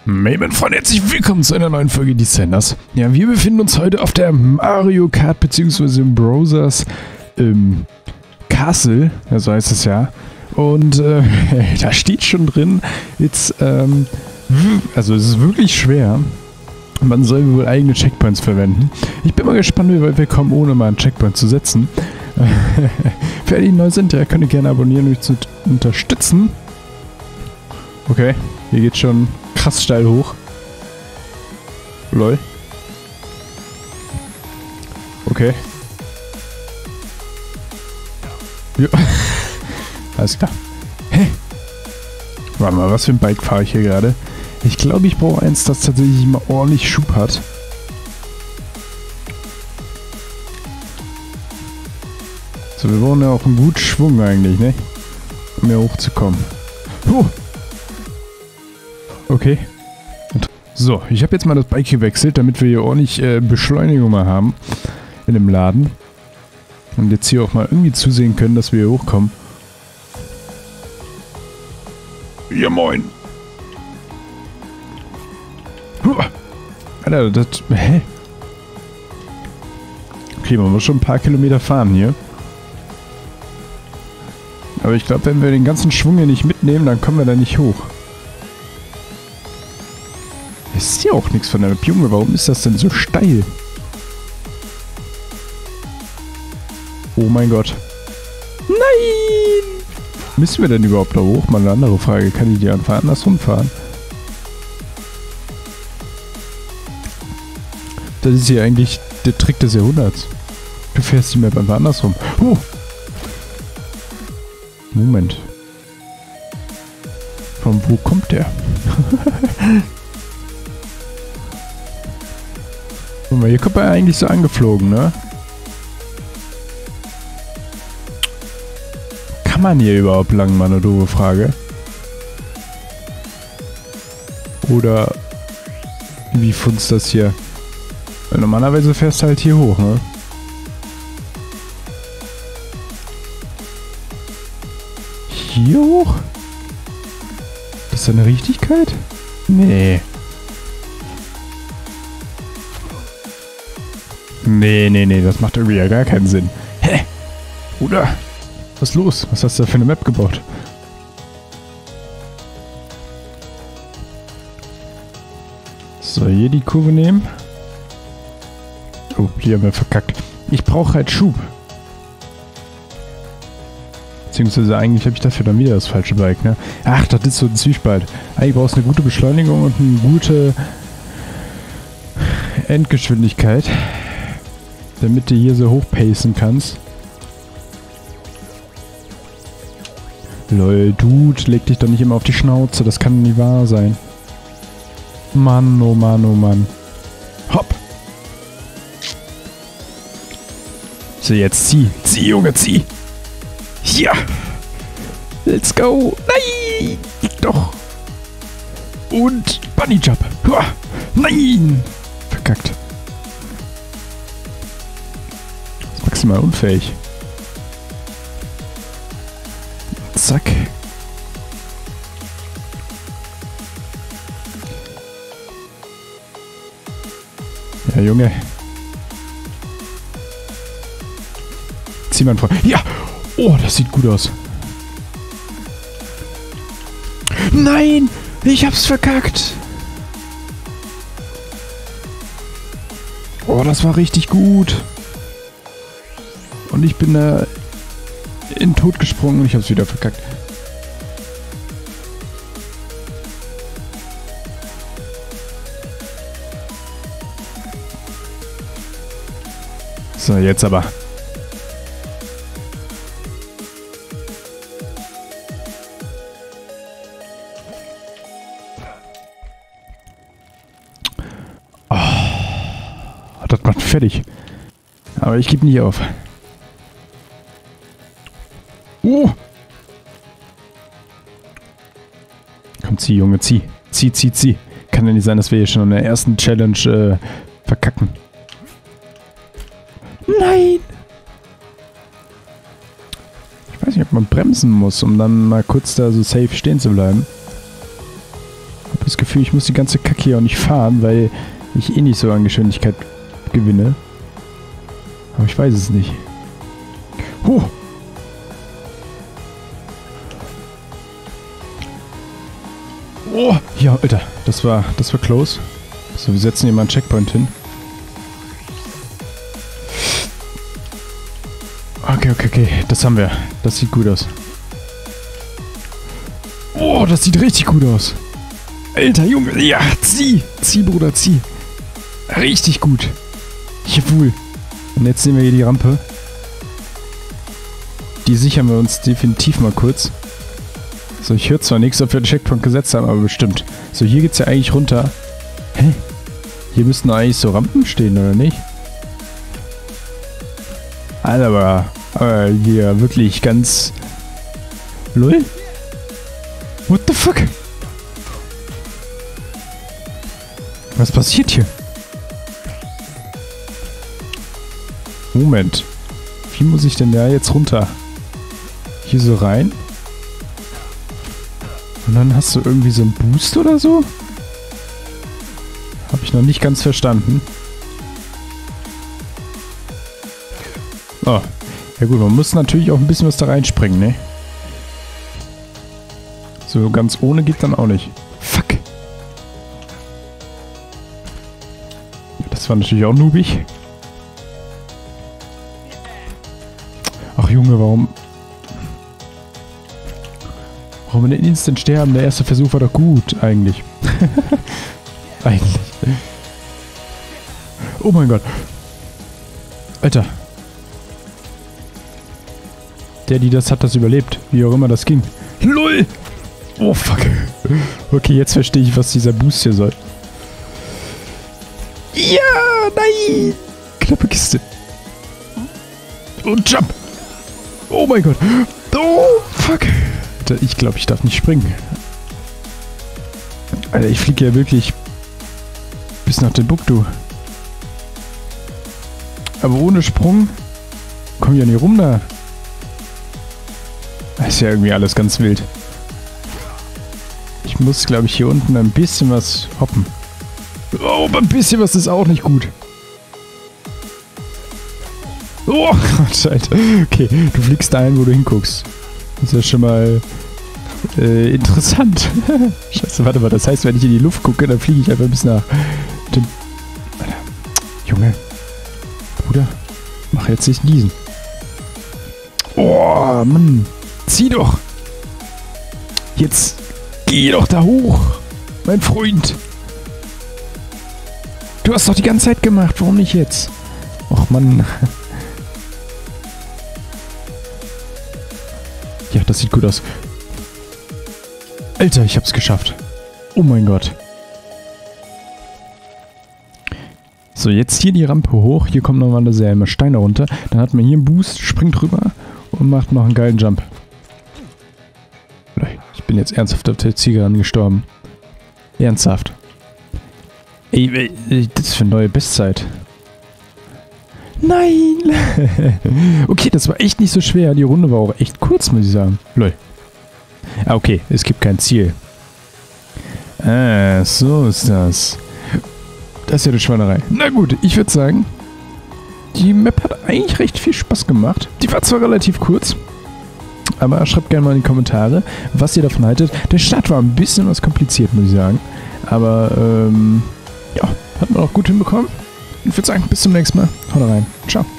Mein Freund, herzlich willkommen zu einer neuen Folge Descenders. Ja, wir befinden uns heute auf der Mario Kart bzw. Browsers Castle, ja, so heißt es ja. Und da steht schon drin, also es ist wirklich schwer. Man soll wohl eigene Checkpoints verwenden. Ich bin mal gespannt, wie weit wir kommen, ohne mal einen Checkpoint zu setzen. Für alle, die neu sind, ja, könnt ihr gerne abonnieren, um mich zu unterstützen. Okay, hier geht's schon krass steil hoch. Lol. Okay. Ja. Alles klar. Hä? Warte mal, was für ein Bike fahre ich hier gerade? Ich glaube, ich brauche eins, das tatsächlich mal ordentlich Schub hat. So, wir brauchen ja auch einen guten Schwung eigentlich, ne? Um hier hochzukommen. Okay. So, ich habe jetzt mal das Bike gewechselt, damit wir hier ordentlich Beschleunigung mal haben in dem Laden. Und jetzt hier auch mal irgendwie zusehen können, dass wir hier hochkommen. Ja, moin. Alter, das... Hä? Okay, man muss schon ein paar Kilometer fahren hier. Aber ich glaube, wenn wir den ganzen Schwung hier nicht mitnehmen, dann kommen wir da nicht hoch. Ich sehe auch nichts von der Map. Junge, warum ist das denn so steil? Oh mein Gott. Nein! Müssen wir denn überhaupt da hoch? Mal eine andere Frage. Kann ich die einfach andersrum fahren? Das ist hier eigentlich der Trick des Jahrhunderts. Du fährst die Map einfach andersrum. Moment. Von wo kommt der? Guck mal, hier kommt er eigentlich so angeflogen, ne? Kann man hier überhaupt lang, mal eine doofe Frage? Oder wie funzt das hier? Weil normalerweise fährst du halt hier hoch, ne? Hier hoch? Das ist eine Richtigkeit? Nee. Nee, das macht irgendwie ja gar keinen Sinn. Hä? Oder? Was ist los? Was hast du da für eine Map gebaut? So, hier die Kurve nehmen. Oh, die haben wir verkackt. Ich brauche halt Schub. Beziehungsweise eigentlich habe ich dafür dann wieder das falsche Bike, ne? Ach, das ist so ein Zwiespalt. Eigentlich brauchst du eine gute Beschleunigung und eine gute Endgeschwindigkeit, damit du hier so hochpacen kannst. Lol, Dude, leg dich doch nicht immer auf die Schnauze, das kann nie wahr sein. Mann, oh Mann, oh Mann. Hopp! So, jetzt zieh. Zieh, Junge, zieh! Ja! Let's go! Nein! Doch! Und Bunny Jump! Hua! Nein! Verkackt. Das ist maximal unfähig. Zack. Ja, Junge. Zieh mal vor. Ja! Oh, das sieht gut aus. Nein! Ich hab's verkackt! Oh, das war richtig gut. Und ich bin da in den Tod gesprungen und ich hab's wieder verkackt. So, jetzt aber. Das macht fertig. Aber ich gebe nicht auf. Komm, zieh, Junge, zieh. Zieh. Kann ja nicht sein, dass wir hier schon in der ersten Challenge verkacken. Nein! Ich weiß nicht, ob man bremsen muss, um dann mal kurz da so safe stehen zu bleiben. Ich habe das Gefühl, Gefühl, ich muss die ganze Kacke hier auch nicht fahren, weil ich eh nicht so an Geschwindigkeit gewinne. Aber ich weiß es nicht. Huh! Oh, ja, Alter, das war close. So, wir setzen hier mal einen Checkpoint hin. Okay, das haben wir. Das sieht gut aus. Oh, das sieht richtig gut aus. Alter Junge, ja, zieh, Bruder, zieh. Richtig gut. Jawohl. Und jetzt sehen wir hier die Rampe. Die sichern wir uns definitiv mal kurz. So, ich höre zwar nichts, ob wir den Checkpoint gesetzt haben, aber bestimmt. So, hier geht's ja eigentlich runter. Hä? Hier müssten eigentlich so Rampen stehen, oder nicht? Alter, aber hier wirklich ganz... Lol? What the fuck? Was passiert hier? Moment. Wie muss ich denn da jetzt runter? Hier so rein? Und dann hast du irgendwie so einen Boost oder so? Habe ich noch nicht ganz verstanden. Oh. Ja gut, man muss natürlich auch ein bisschen was da reinspringen, ne? So ganz ohne geht dann auch nicht. Fuck. Das war natürlich auch noobig. Ach Junge, warum wir den Instant sterben? Der erste Versuch war doch gut, eigentlich. Eigentlich. Oh mein Gott. Alter. Der, die das hat, das überlebt. Wie auch immer das ging. LOL! Oh, fuck. Okay, jetzt verstehe ich, was dieser Boost hier soll. Ja, nein! Knappe Kiste. Und Jump! Oh mein Gott. Oh, fuck. Alter, ich glaube, ich darf nicht springen. Alter, ich fliege ja wirklich bis nach Timbuktu. Aber ohne Sprung komme ich ja nicht rum da. Das ist ja irgendwie alles ganz wild. Ich muss, glaube ich, hier unten ein bisschen was hoppen. Oh, aber ein bisschen was ist auch nicht gut. Oh, Scheiße. Okay, du fliegst dahin, wo du hinguckst. Das ist ja schon mal interessant. Scheiße, warte mal. Das heißt, wenn ich in die Luft gucke, dann fliege ich einfach bis nach dem... Alter. Junge. Bruder, mach jetzt nicht niesen. Oh, Mann. Zieh doch. Jetzt geh doch da hoch, mein Freund. Du hast doch die ganze Zeit gemacht. Warum nicht jetzt? Och, Mann. Ja, das sieht gut aus. Alter, ich hab's geschafft. Oh mein Gott. So, jetzt hier die Rampe hoch. Hier kommen nochmal eine Steine runter. Dann hat man hier einen Boost, springt rüber und macht noch einen geilen Jump. Ich bin jetzt ernsthaft auf der Ziege gestorben. Ernsthaft. Ey, das ist für eine neue Bestzeit. Nein! Okay, das war echt nicht so schwer. Die Runde war auch echt kurz, muss ich sagen. Lol. Ah, okay. Es gibt kein Ziel. Ah, so ist das. Das ist ja die Schweinerei. Na gut, ich würde sagen, die Map hat eigentlich recht viel Spaß gemacht. Die war zwar relativ kurz, aber schreibt gerne mal in die Kommentare, was ihr davon haltet. Der Start war ein bisschen was kompliziert, muss ich sagen. Aber, ja, hat man auch gut hinbekommen. Ich würde sagen, bis zum nächsten Mal. Haut rein. Ciao.